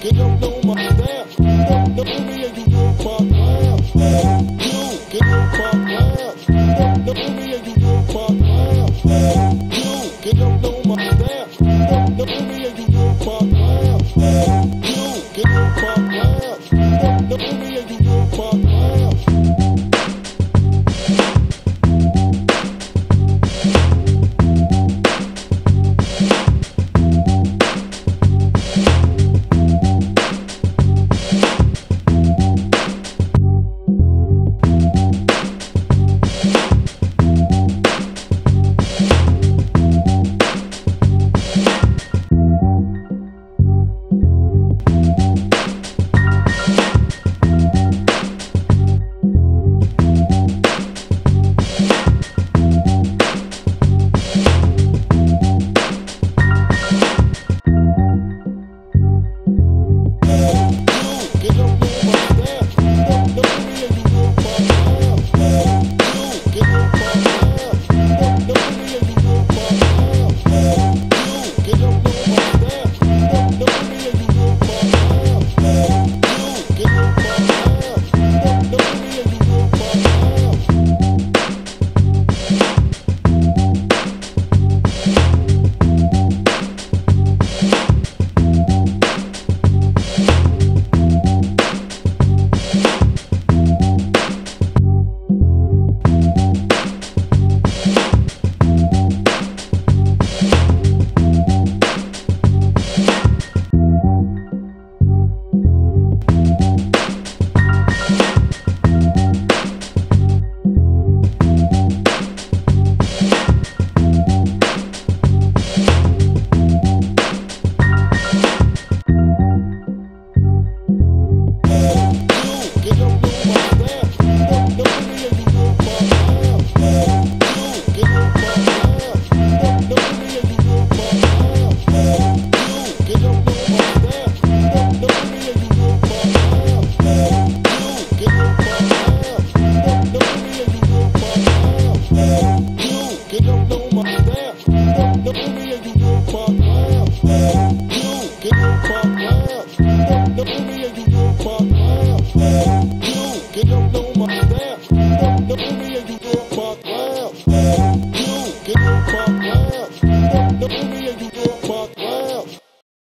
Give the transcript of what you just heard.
get up on my style. You don't know me and you just pop round. You get up pop round. You don't know me and you just pop round. You get up on my style. You don't know me and you just pop round.